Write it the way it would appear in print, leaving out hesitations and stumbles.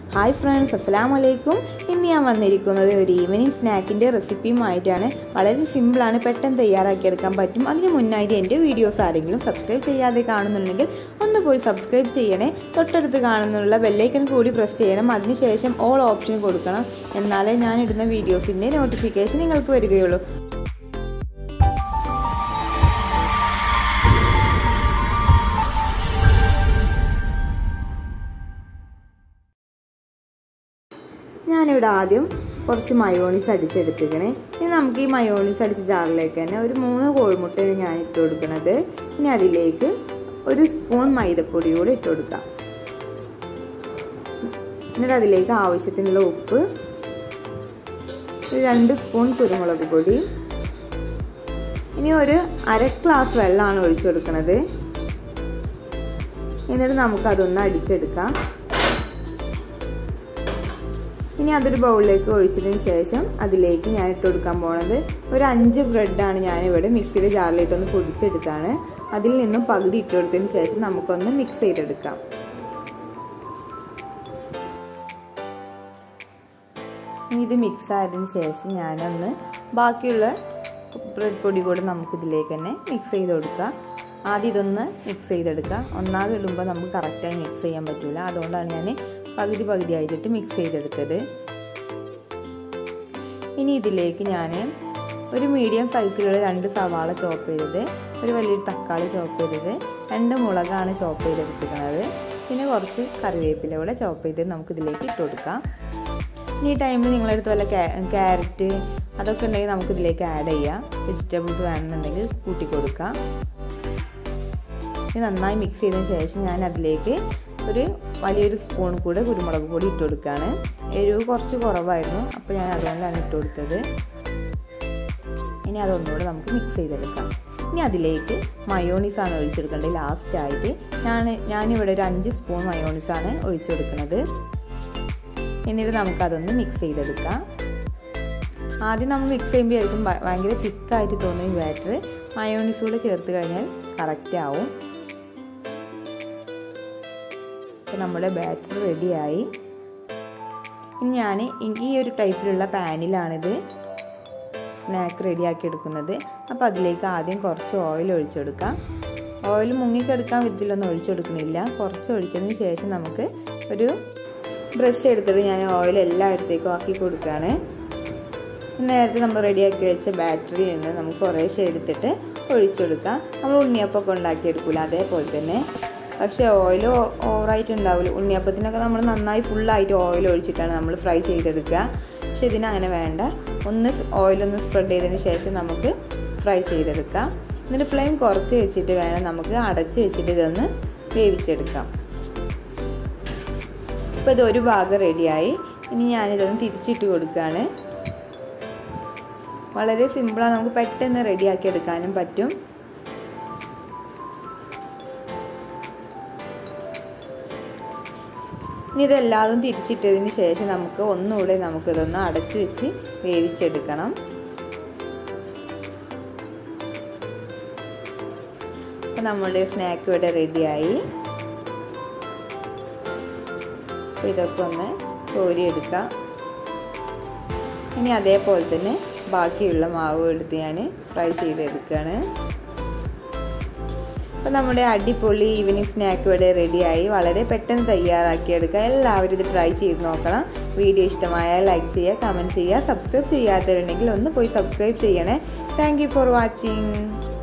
Hi friends, അസ്സലാമു അലൈക്കും. ഇന്ന് ഞാൻ വന്നിരിക്കുന്നത് ഒരു ഈവനിങ് സ്നാക്കിൻ്റെ റെസിപ്പിയുമായിട്ടാണ്. വളരെ സിമ്പിളാണ്, പെട്ടെന്ന് തയ്യാറാക്കിയെടുക്കാൻ പറ്റും. അതിന് മുന്നായിട്ട് എൻ്റെ വീഡിയോസ് ആരെങ്കിലും സബ്സ്ക്രൈബ് ചെയ്യാതെ കാണുന്നുണ്ടെങ്കിൽ ഒന്ന് പോയി സബ്സ്ക്രൈബ് ചെയ്യണേ. തൊട്ടടുത്ത് കാണുന്നുള്ള ബെല്ലൈക്കൺ കൂടി പ്രസ് ചെയ്യണം. അതിനുശേഷം ഓൾ ഓപ്ഷൻ കൊടുക്കണം. എന്നാലേ ഞാനിടുന്ന വീഡിയോസിൻ്റെ നോട്ടിഫിക്കേഷൻ നിങ്ങൾക്ക് വരികയുള്ളൂ. ഞാനിവിടെ ആദ്യം കുറച്ച് മയോണീസ് അടിച്ചെടുത്തിക്കണേ. ഇനി നമുക്ക് ഈ മയോണീസ് അടിച്ച ജാറിലേക്ക് തന്നെ ഒരു 3 കോഴിമുട്ടയാണ് ഞാൻ ഇട്ട് കൊടുക്കുന്നത്. ഇനി അതിലേക്ക് ഒരു സ്പൂൺ മൈദപ്പൊടി കൂടെ ഇട്ട് കൊടുക്കാം. എന്നിട്ട് അതിലേക്ക് ആവശ്യത്തിനുള്ള ഉപ്പ്, 2 സ്പൂൺ കുരുമുളക് പൊടി, ഇനി ഒരു 1/2 ഗ്ലാസ് വെള്ളമാണ് ഒഴിച്ചു കൊടുക്കുന്നത്. എന്നിട്ട് നമുക്കതൊന്ന് അടിച്ചെടുക്കാം. ഇനി അതൊരു ബൗളിലേക്ക് ഒഴിച്ചതിന് ശേഷം അതിലേക്ക് ഞാൻ ഇട്ട് കൊടുക്കാൻ പോകുന്നത് ഒരു 5 ബ്രെഡാണ് ഞാനിവിടെ മിക്സിയുടെ ജാറിലേക്കൊന്ന് പൊടിച്ചെടുത്താണ്. അതിൽ നിന്നും പകുതി ഇട്ട് കൊടുത്തതിന് ശേഷം നമുക്കൊന്ന് മിക്സ് ചെയ്തെടുക്കാം. ഇത് മിക്സ് ആയതിന് ശേഷം ഞാനൊന്ന് ബാക്കിയുള്ള ബ്രെഡ് പൊടി കൂടെ നമുക്കിതിലേക്ക് തന്നെ മിക്സ് ചെയ്ത് കൊടുക്കാം. ആദ്യം ഇതൊന്ന് മിക്സ് ചെയ്തെടുക്കുക. ഒന്നാകെ ഇടുമ്പോൾ നമുക്ക് കറക്റ്റായി മിക്സ് ചെയ്യാൻ പറ്റില്ല. അതുകൊണ്ടാണ് ഞാൻ പകുതി ആയിട്ട് മിക്സ് ചെയ്തെടുത്തത്. ഇനി ഇതിലേക്ക് ഞാൻ ഒരു മീഡിയം സൈസിലുള്ള 2 സവാള ചോപ്പ് ചെയ്തത്, ഒരു വലിയൊരു തക്കാളി ചോപ്പ് ചെയ്തത്, 2 മുളകാണ് ചോപ്പ് ചെയ്തെടുത്തിരിക്കുന്നത്, പിന്നെ കുറച്ച് കറിവേപ്പില കൂടെ ചോപ്പ് ചെയ്ത് നമുക്കിതിലേക്ക് ഇട്ട് കൊടുക്കാം. ഇനി ഈ ടൈമിൽ നിങ്ങളടുത്ത് വല്ല ക്യാരറ്റ് അതൊക്കെ ഉണ്ടെങ്കിൽ നമുക്കിതിലേക്ക് ആഡ് ചെയ്യാം. വെജിറ്റബിൾസ് വേണമെന്നുണ്ടെങ്കിൽ കൂട്ടി കൊടുക്കാം. ഇത് നന്നായി മിക്സ് ചെയ്തതിന് ശേഷം ഞാൻ അതിലേക്ക് ഒരു വലിയൊരു സ്പൂൺ കൂടെ കുരുമുളക് പൊടി ഇട്ട് കൊടുക്കുകയാണ്. എരിവ് കുറച്ച് കുറവായിരുന്നു, അപ്പോൾ ഞാൻ അതുകൊണ്ടാണ് ഇട്ട് കൊടുത്തത്. ഇനി അതൊന്നുകൂടെ നമുക്ക് മിക്സ് ചെയ്തെടുക്കാം. ഇനി അതിലേക്ക് മയോണീസാണ് ഒഴിച്ചെടുക്കേണ്ടത്. ലാസ്റ്റായിട്ട് ഞാനിവിടെ ഒരു 5 സ്പൂൺ മയോണീസാണ് ഒഴിച്ചു കൊടുക്കുന്നത്. എന്നിട്ട് നമുക്കതൊന്ന് മിക്സ് ചെയ്തെടുക്കാം. ആദ്യം നമ്മൾ മിക്സ് ചെയ്യുമ്പോഴായിരിക്കും ഭയങ്കര തിക്കായിട്ട് തോന്നും ഈ ബാറ്റർ. മയോണീസ് കൂടെ ചേർത്ത് കഴിഞ്ഞാൽ കറക്റ്റ് ആവും. അപ്പോൾ നമ്മുടെ ബാറ്റർ റെഡിയായി. ഇനി ഞാൻ ഈ ഒരു ടൈപ്പിലുള്ള പാനിലാണിത് സ്നാക്ക് റെഡിയാക്കി എടുക്കുന്നത്. അപ്പോൾ അതിലേക്ക് ആദ്യം കുറച്ച് ഓയിൽ ഒഴിച്ചെടുക്കാം. ഓയിൽ മുങ്ങിക്കെടുക്കാൻ വിധത്തിലൊന്നും ഒഴിച്ചെടുക്കണില്ല. കുറച്ച് ഒഴിച്ചതിന് ശേഷം നമുക്ക് ഒരു ബ്രഷ് എടുത്തിട്ട് ഞാൻ ഓയിൽ എല്ലായിടത്തേക്കും ആക്കി കൊടുക്കുകയാണ്. നേരത്തെ നമ്മൾ റെഡിയാക്കി വെച്ച ബാറ്ററിയിൽ നിന്ന് നമുക്ക് കുറേശ്ശെ എടുത്തിട്ട് ഒഴിച്ചെടുക്കാം. നമ്മൾ ഉണ്ണിയപ്പമൊക്കെ ഉണ്ടാക്കിയെടുക്കില്ല അതേപോലെ തന്നെ. പക്ഷേ ഓയിൽ ഓവറായിട്ട് ഉണ്ടാവില്ല. ഉണ്ണിയപ്പത്തിനൊക്കെ നമ്മൾ നന്നായി ഫുള്ളായിട്ട് ഓയിൽ ഒഴിച്ചിട്ടാണ് നമ്മൾ ഫ്രൈ ചെയ്തെടുക്കുക. പക്ഷെ ഇതിനങ്ങനെ വേണ്ട. ഓയിലൊന്ന് സ്പ്രെഡ് ചെയ്തതിന് ശേഷം നമുക്ക് ഫ്രൈ ചെയ്തെടുക്കാം. എന്നിട്ട് ഫ്ലെയിം കുറച്ച് വെച്ചിട്ട് വേണം നമുക്ക് അടച്ച് വെച്ചിട്ട് ഇതൊന്ന് വേവിച്ചെടുക്കാം. ഇപ്പോൾ ഇതൊരു ഭാഗം റെഡിയായി. ഇനി ഞാനിതൊന്ന് തിരിച്ചിട്ട് കൊടുക്കുകയാണ്. വളരെ സിമ്പിളാണ്, നമുക്ക് പെട്ടെന്ന് റെഡിയാക്കി എടുക്കാനും പറ്റും. ഇനി ഇതെല്ലാതും തിരിച്ചിട്ടതിന് ശേഷം നമുക്ക് ഒന്നുകൂടെ നമുക്കിതൊന്ന് അടച്ച് വെച്ച് വേവിച്ചെടുക്കണം. അപ്പോൾ നമ്മുടെ സ്നാക്ക് ഇവിടെ റെഡിയായി. അപ്പോൾ ഇതൊക്കെ ഒന്ന് കോരിയെടുക്കാം. ഇനി അതേപോലെ തന്നെ ബാക്കിയുള്ള മാവ് എടുത്ത് ഞാൻ ഫ്രൈ ചെയ്തെടുക്കുകയാണ്. അപ്പോൾ നമ്മുടെ അടിപൊളി ഈവനിങ് സ്നാക്ക് ഇവിടെ റെഡിയായി. വളരെ പെട്ടെന്ന് തയ്യാറാക്കിയെടുക്കുക. എല്ലാവരും ഇത് ട്രൈ ചെയ്ത് നോക്കണം. വീഡിയോ ഇഷ്ടമായാൽ ലൈക്ക് ചെയ്യുക, കമൻറ്റ് ചെയ്യുക. സബ്സ്ക്രൈബ് ചെയ്യാത്തവരുണ്ടെങ്കിൽ ഒന്ന് പോയി സബ്സ്ക്രൈബ് ചെയ്യണേ. Thank you for watching.